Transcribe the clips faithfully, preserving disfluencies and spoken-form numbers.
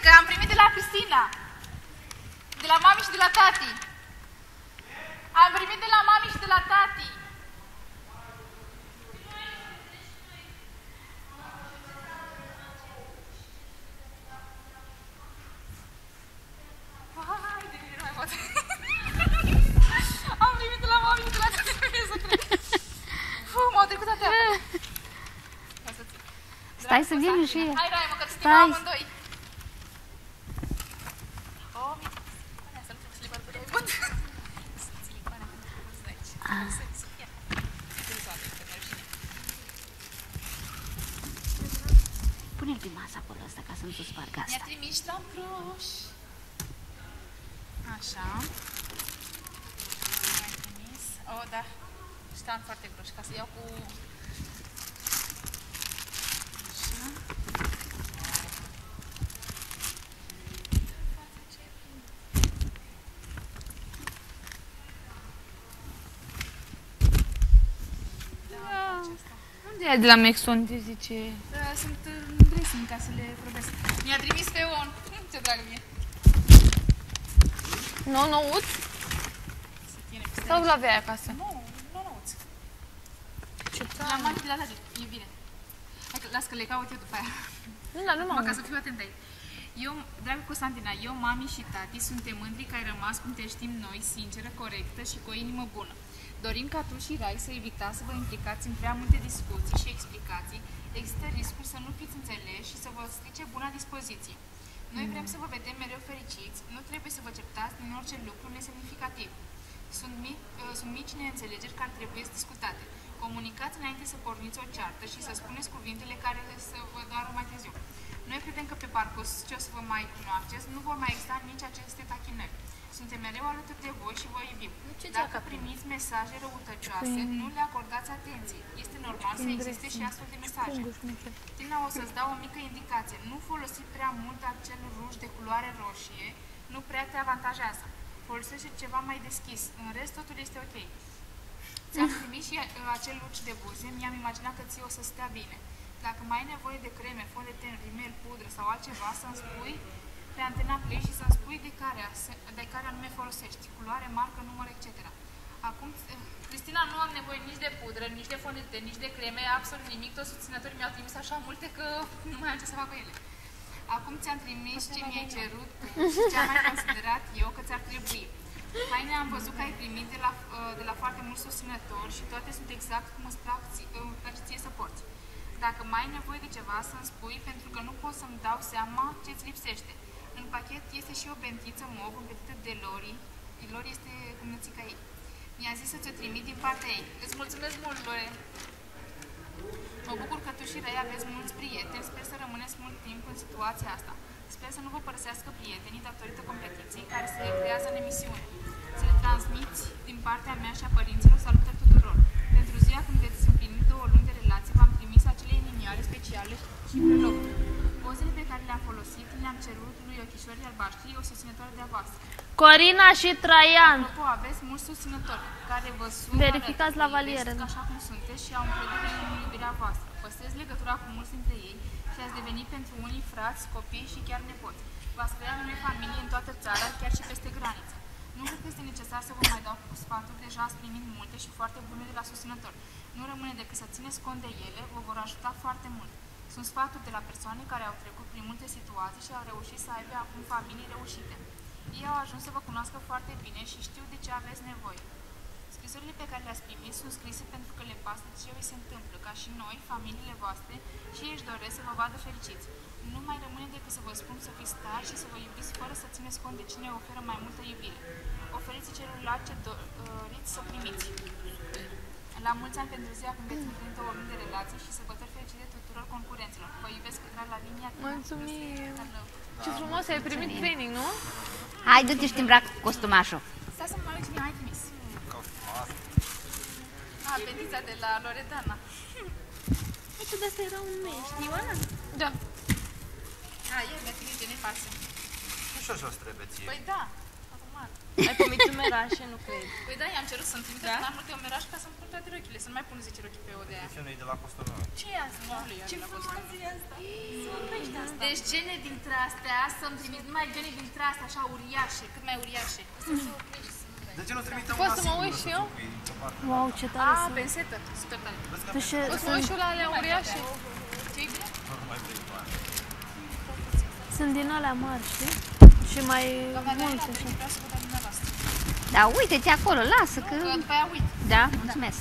că am primit de la Cristina, de la mami și de la tati. Am primit de la mami și de la tati. Vai, de mine nu mai pot. Am primit de la mami și de la tati, nu să cred. M-au trecut atâtea. Stai să vină și ea. Hai, Raimă, că te stimăm amândoi. Oh, mi-e să nu fiu slipat de bun. Pune-l pe masă acolo ăsta ca să nu ți-o spargă asta. Mi-a trimis la broș. Așa. Mi-a trimis. Oh, da. Știam foarte groși, ca să iau cu... Așa. Unde e de la Mexon, te zice? Da, sunt în dressing ca să le probesc. Mi-a trimis pe on. Ce dragă mie. Nu, nouț? Sau la vei acasă? Nu, nu nouț. Ce La mani de la tati. E bine. Hai că las că le caut eu după aia. Nu, dar nu mă ca să fiu atent aici. Eu, dragă Constantina, eu, mami și tati suntem mândri că ai rămas cum te știm noi, sinceră, corectă și cu o inimă bună. Dorim ca tu și Rai să evitați să vă implicați în prea multe discuții și explicații. Există riscul să nu fiți înțeleși și să vă strice buna dispoziție. Noi vrem să vă vedem mereu fericiți, nu trebuie să vă certați din orice lucru nesemnificativ. Sunt, mic, sunt mici neînțelegeri care trebuie discutate. Comunicați înainte să porniți o ceartă și să spuneți cuvintele care să vă doară mai târziu. Noi credem că pe parcurs ce o să vă mai cunoașteți, nu vor mai exista nici aceste tachinări. Suntem mereu alături de voi și vă iubim. Dacă primiți mesaje răutăcioase, nu le acordați atenție. Este normal să existe și astfel de mesaje. Tina, o să-ți dau o mică indicație. Nu folosi prea mult acel ruj de culoare roșie, nu prea te avantajează. Folosește ceva mai deschis. În rest, totul este ok. Ți-am trimis și acel luci de buze, mi-am imaginat că ție o să stea bine. Dacă mai ai nevoie de creme, fond de ten, rimel, pudră sau altceva, să-mi spui pe Antena Play și să-mi spui de care, de care anume folosești, culoare, marcă, număr, et cetera. Acum, Cristina, nu am nevoie nici de pudră, nici de fond de ten, nici de creme, absolut nimic. Toți susținătorii mi-au trimis așa multe că nu mai am ce să fac cu ele. Acum ți-am trimis ce mi-ai cerut și ce am mai considerat eu că ți-ar trebui. Haine am văzut că ai primit de la, de la foarte mulți susținători și toate sunt exact cum îți place ție să porți. Dacă mai ai nevoie de ceva, să-mi spui, pentru că nu pot să-mi dau seama ce-ți lipsește. În pachet este și o bentiță mov împletită de Lori. Lori este cumnățica ei. Mi-a zis să ți-o trimit din partea ei. Îți mulțumesc mult, Lore! Mă bucur că tu și Rai aveți mulți prieteni. Sper să rămâneți mult timp în situația asta. Sper să nu vă părăsească prietenii datorită competiției care se creează în emisiune. Să le transmiți din partea mea și a părinților salutări tuturor. Pentru ziua când veți împlini două luni de relație, v-am trimis acele inimioare speciale și prelog. Pozele pe care le-am folosit le-am cerut lui Ochișorii Albaștri, o susținătoare de-a voastră. Corina și Traian. Apropo, aveți mulți susținători care vă sună, verificați la valieră, așa cum sunteți și au încredere în iubirea voastră. Păstrez legătura cu mulți dintre ei și ați devenit pentru unii frați, copii și chiar nepoți. V-ați creat noi familie în toată țara, chiar și peste graniță. Nu cred că este necesar să vă mai dau cu sfaturi, deja ați primit multe și foarte bune de la susținători. Nu rămâne decât să țineți cont de ele, vă vor ajuta foarte mult. Sunt sfaturi de la persoane care au trecut prin multe situații și au reușit să aibă acum familii reușite. Ei au ajuns să vă cunoască foarte bine și știu de ce aveți nevoie. Scrisorile pe care le-ați primit sunt scrise pentru că le pasă de ce vi se întâmplă, ca și noi, familiile voastre, și ei își doresc să vă vadă fericiți. Nu mai rămâne decât să vă spun să fiți tari și să vă iubiți fără să țineți cont de cine oferă mai multă iubire. Oferiți celuilalt ce doriți să primiți. La mulți ani pentru ziua când veți împlini două luni de relații și sărbători fericite tuturor concurenților. Vă iubesc drag la linia. Mulțumim! Ce frumos, ai primit training, nu? Hai, du-te și te îmbrac cu costumașul. Stai să mă arăt cine ai trimis. A, petița de la Loredana. Uite, de-asta era un mail, știi, Oana? Da. A, el mi-a trimis de nefață. Nu și așa trebuie ție. Păi da. Acum normal. Ai primit umerașe, nu cred. Păi da, i-am cerut să-mi trimită Da? mai multe omerași ca să-mi pun toate rochile, să nu mai pun zece rochi pe o de aia. Ce nu e de la costumul. Ce e asta? Ce Ce frumos e asta? Să mă crești asta. Deci gene dintre astea să-mi trimit numai gene dintre astea așa uriașe, cât mai uriașe. De ce nu trimite Poți una să mă singură uit să și eu? ți-o pui într-o parte? Wow, ce tare Ah, sunt. pensetă, super tare. Tu și Poți să mă uit și eu la alea uriașe? Ce-i bine? Nu mai vrei tu aia. Sunt din alea mari, știi? Și mai Doamna Galina, multe așa. vreau să văd la dumneavoastră. Da, uite-te acolo, lasă că... Că după aia uit. Da, mulțumesc.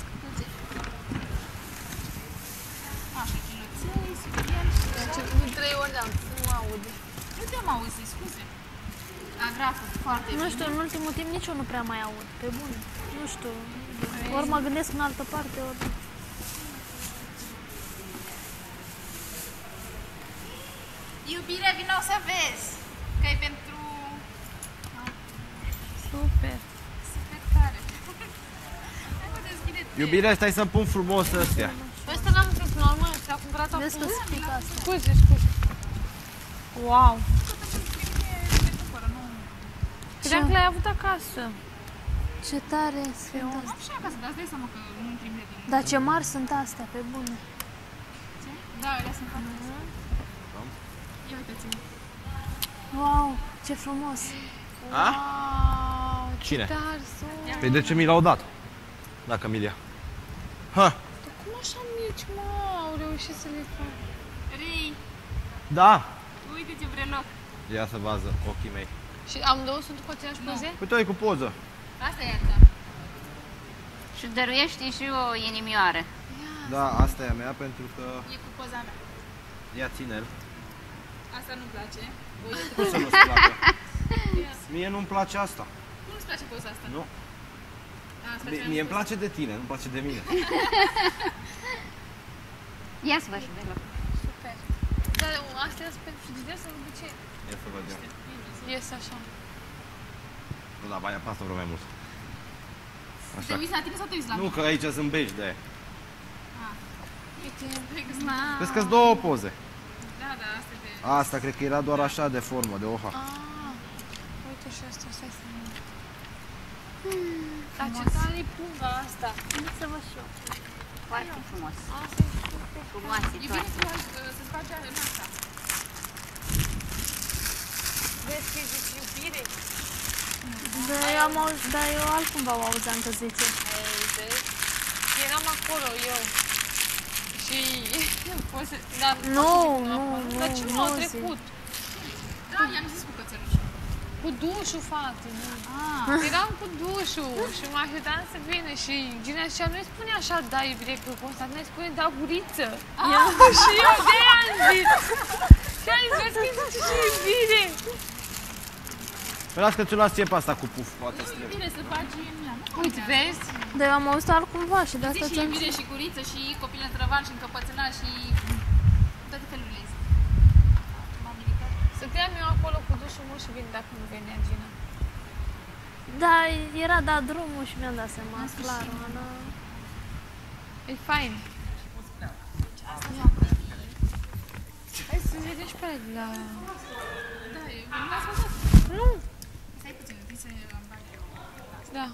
Așa, chiloței, subiel. De trei ori am să nu aud. Nu te-am auzit, scuze. Agraful, foarte Nu bine. știu, în ultimul timp nici eu nu prea mai aud, pe bune. Nu știu, ori mă gândesc în altă parte, ori... Iubire, vino să vezi. Că e pentru... Super. Super tare. Hai mă, deschide. Iubire, stai să pun frumos ăstea. Păi ăsta l-am întâlnit normal, ți-a cumpărat acum. Vezi că spic asta. Scuze, scuze. Wow. Credeam că l-ai avut acasă. Ce tare sunt astea. Am și acasă, dar îți dai seama că nu-mi trimite din... Dar ce mari sunt astea, pe bune. Ce? Da, alea sunt foarte mari. Ia uitați-mă. Wow, ce frumos. A? Wow, ce Cine? tari sunt. Păi de ce mi l-au dat? Dacă mi-l ia. Ha! Dar cum așa mici, mă, au reușit să le fac? Rei, Da! uite ce breloc. Ia să vază ochii mei. Și amândouă sunt cu aceeași poze? Păi tu ai cu poză. Asta e a ta. Și dăruiești și o inimioară. Da, asta e a mea pentru că E cu poza mea. ea ține-l. Asta nu-mi place. Uite, Cum să nu-ți placă? Mie nu-mi place asta. nu-ți place poza asta? Nu. A, asta Mie, mie îmi place de tine, nu-mi place de mine. Ia să văd și deloc. Super. Dar astea sunt pentru frigider sau de ce? Ia să văd eu. Ies așa. Nu, da, mai apasă vreo mai mult. Te Așa. uiți la tine sau te uiți la Nu, mine? că aici sunt beige de aia. Uite, cred că sunt... Vezi că-s două poze. Da, da, asta e de... Asta cred că era doar așa de formă, de oha. Ah, uite și asta, stai să mă... Dar ce tare e punga asta. Să văd și eu. Foarte frumos. Asta e super. Frumoase E bine toate. să faci, să-ți faci în asta. Vezi că zici iubire? Dar eu, am auzit, dar eu altcumva o auzeam că zice. Ei, vezi? Eram acolo eu. Și... Poți să... Dar Nu, poți să zic nu, acum. nu, Dar ce nu m-au zi. trecut? Da, i-am zis cu cățelușul. Cu dușul, fate, nu. Ah, Eram cu dușul și mă așteptam să vină și Gina zicea, nu-i spune așa, da, iubire, că Constantin îi spune, da, guriță. Ah. Și eu de aia am zis. Și am zis, vezi că zice și iubire. Păi las că ți-o las ție pe asta cu puf, poate să e trebuie. bine să faci în ea, nu Uite, contează. vezi? Dar eu am auzit altcumva și de asta Zici și ți-am iubire și guriță și copil întrăvan și încăpățânat și toate felurile astea. M-am militat. Stăteam eu acolo cu dușul meu și vin dacă nu venea Gina. Da, era dat drumul și mi-am dat seama, clar, Ana. E fain. Hai să vedem și pe aia de la... Da, e, nu l-ați văzut? Nu. Stai puțin, întâi să am bag eu. Da.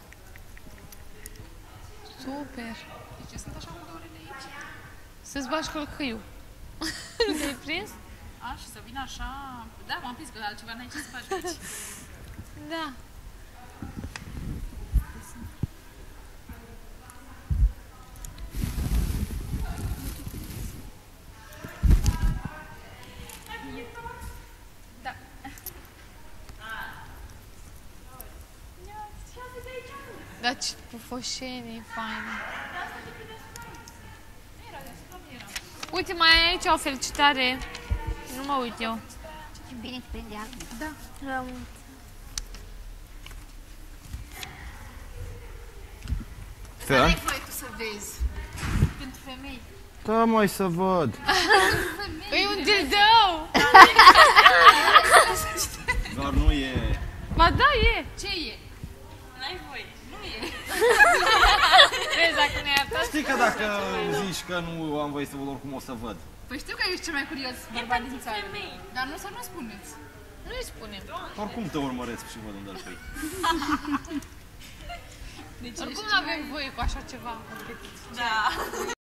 Super. De ce sunt așa cu două orele aici? Să-ți bagi călcâiul. Te-ai prins? A, și să vină așa... Da, m-am prins că altceva n-ai ce să faci aici. Da. Da. Dar ce pufoșenie faină. Uite, mai ai aici o felicitare. Nu mă uit eu. Ce bine te prinde acum. Da. Am... Să? N-ai voie tu să vezi. Pentru femei. Da, mai să văd. E un dildou! Doar nu e... Ba da, e! Ce e? N-ai voie. Nu e. Vezi, dacă ne-ai arătat. Știi că dacă zici că nu am voie să văd, oricum o să văd. Păi știu că ești cel mai curios bărbat din țară. Dar nu să nu spuneți. Nu-i spunem. Oricum te urmăresc și văd unde îl pui. Deci Oricum ești nu avem voie cu așa ceva în competiție. Da.